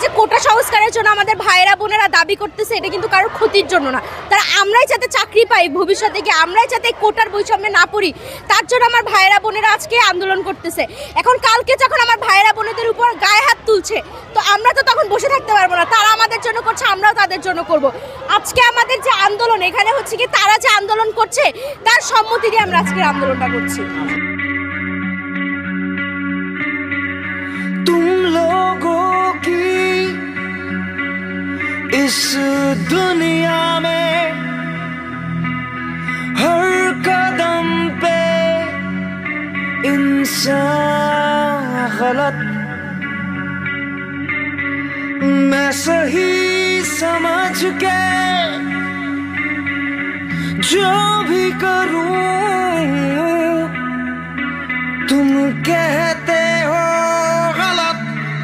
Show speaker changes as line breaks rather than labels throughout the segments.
যে কোটা সংস্কারের জন্য আমাদের ভাইয়েরা বোনেরা দাবি করতেছে, এটা কিন্তু কারোর ক্ষতির জন্য না। তারা আমরাই যাতে চাকরি পাই ভবিষ্যতে গিয়ে, আমরাই যাতে কোটার বৈষম্যে না পড়ি, তার জন্য আমার ভাইয়েরা বোনেরা আজকে আন্দোলন করতেছে। এখন কালকে যখন আমার ভাইয়েরা বোনেদের উপর গায়ে হাত তুলছে, তো আমরা তো তখন বসে থাকতে পারবো না। তারা আমাদের জন্য করছে, আমরাও তাদের জন্য করব। আজকে আমাদের যে আন্দোলন, এখানে হচ্ছে কি তারা যে আন্দোলন করছে তার সম্মতি দিয়ে আমরা আজকে আন্দোলনটা করছি।
तुम लोगों की इस दुनिया में हर कदम पे इंसान गलत, मैं सही समझ के जो भी करूं तुम कहते हो गलत,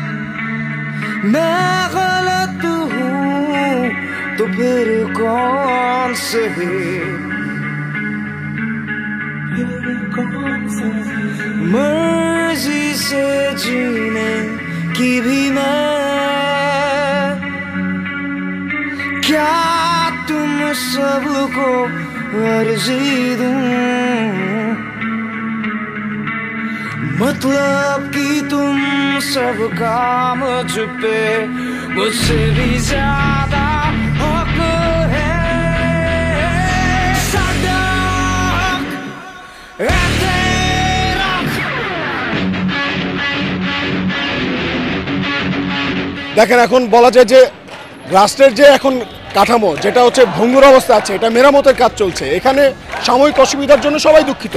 मैं गलत हूँ तो फिर कौन सही, मर्जी से जीने की भी मैं क्या तुम सबको अर्जी दूं, मतलब कि तुम सबका मुझ पे मुझसे भी ज्यादा हक है, सादा हक है तेरा।
দেখেন, এখন বলা যায় যে রাষ্ট্রের যে এখন কাঠামো যেটা হচ্ছে ভঙ্গুর অবস্থা আছে, এটা মেরামতের কাজ চলছে। এখানে সাময়িক অসুবিধার জন্য সবাই দুঃখিত।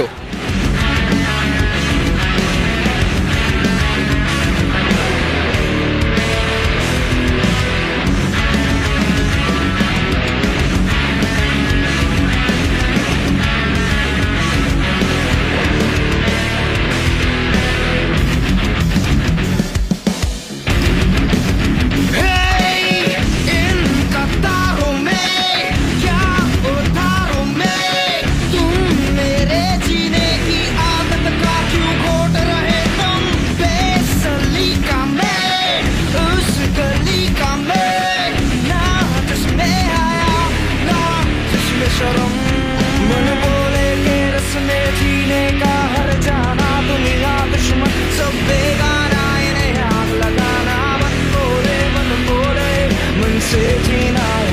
से जीना